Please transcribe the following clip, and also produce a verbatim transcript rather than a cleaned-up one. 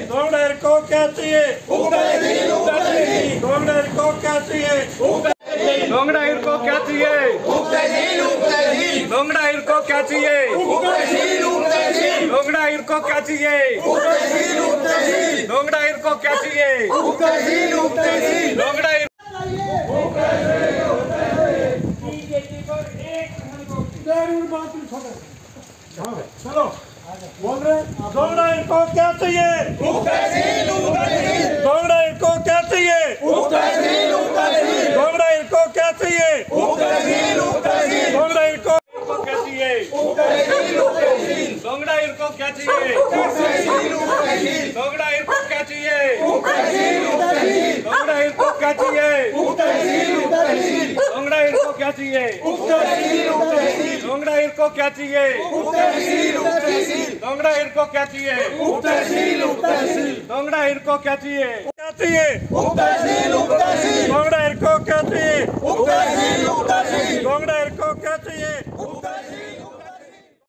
डोंगरा को क्या चाहिए? डोंगरा को क्या चाहिए? डोंगरा को क्या चाहिए? डोंगरा को क्या चाहिए? डोंगरा को क्या चाहिए? डोंगरा को क्या चाहिए? डोंगरा चलो बोल रहे डोंगरा को क्या चाहिए? डोंगरा को क्या चाहिए? डोंगरा को क्या चाहिए? डोंगरा को क्या चाहिए? डोंगरा को क्या चाहिए? डोंगरा को क्या चाहिए? डोंगरा को क्या चाहिए? डोंगरा को क्या चाहिए? डोंगरा को क्या चाहिए? डोंगरा को क्या चाहिए? डोंगरा को क्या चाहिए? क्या चाहिए? डोंगरा को क्या चाहिए? डोंगरा को क्या चाहिए?